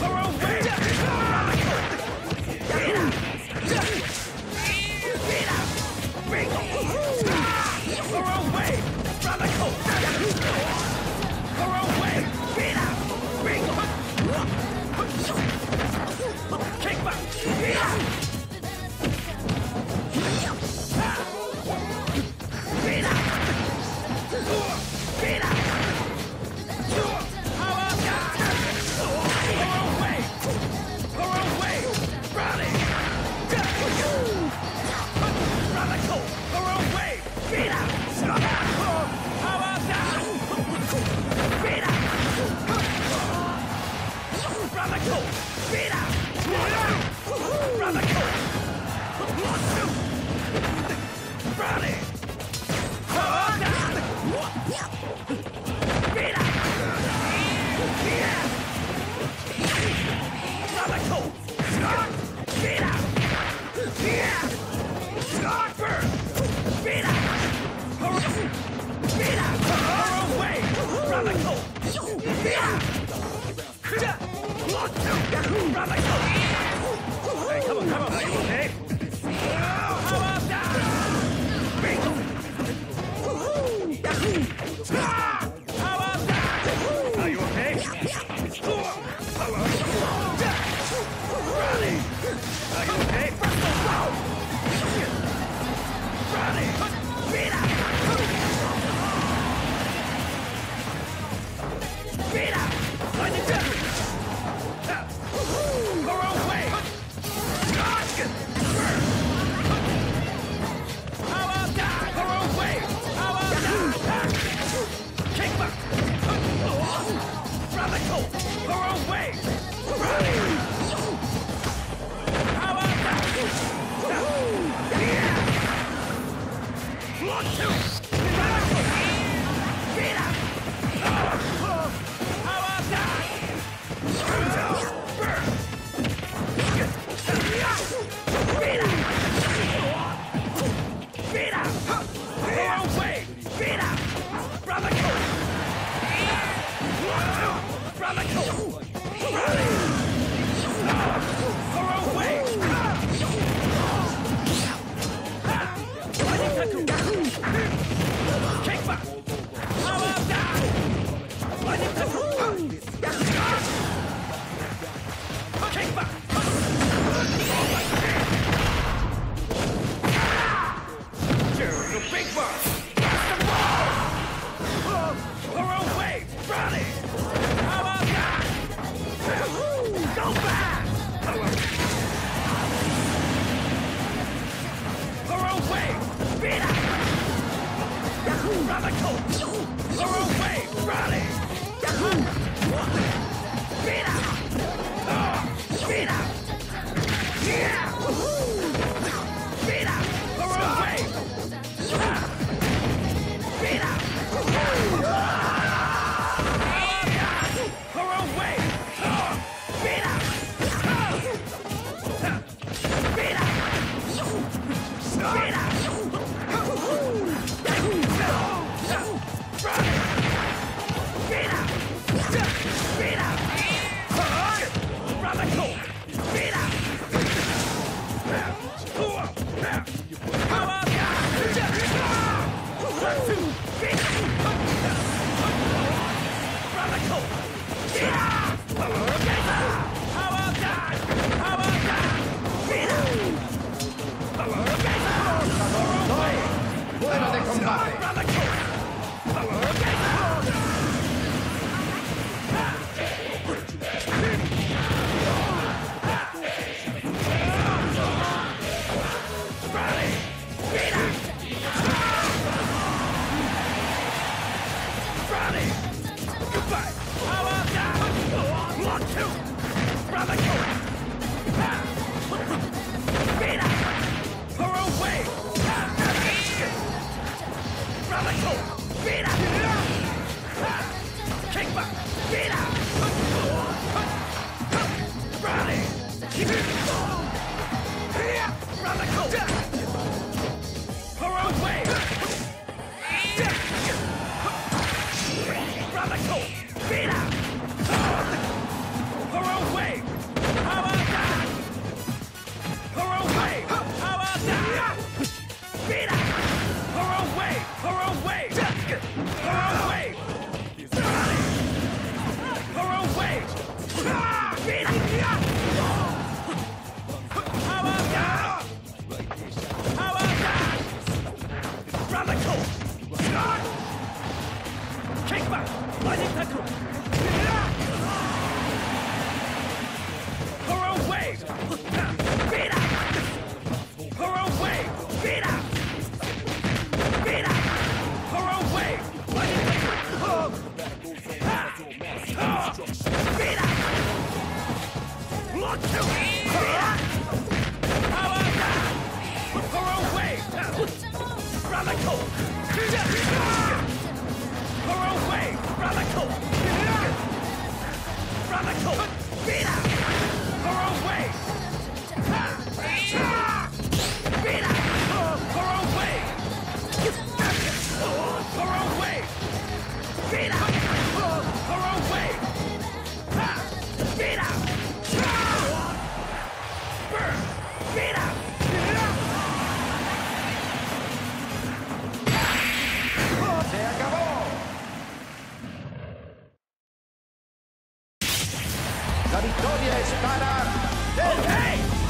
Hey, come on, are you okay? How about that? How about that? Are you okay? Ronnie! Are you okay? Ronnie! Beat up! Beat up! On your death! Go away! How about that? Go away! How about that? Kick back! Radical! Go away! How about that? Yeah! One, two! Radical! Beat up! How about that? Beat up! Go away! Beat up! Radical! Radical! Go away! Kick back! How about that? Kick back! The big one! Blast the ball! Go away! Ronnie! How about that? Go back! Go away! Beat up! Radical! Go away! Ronnie! Beat up! Beat up! Yeah! Beat up! Go away! Beat up! Go away! Beat up! Beat up! Beat up! Beat up! Beat up! Radical! Beat up! How about that? Radical! Beat up! How about that? How about that? Beat up! Fuera de combate. Radical! Goodbye! How about that? 1, 2! Radical! Beat up! Go away! Radical! Beat up! Kick back! Beat up! Ronnie! Radical! Go away! Radical! Beat up! Go away! Agitaku! Hurl wave! Beat up! Hurl wave! Beat up! Beat up! Hurl wave! Agitaku! Beat up! Look to beat up! Power down! Hurl wave! Radical! Hurl wave! Radical! Radical! Beat up! Hurl wave! Beat up! Hurl wave! Hurl wave! Beat up! Hurl wave! Beat up! Burn! Beat up! ¡Se acabó! La victoria es para... Okay!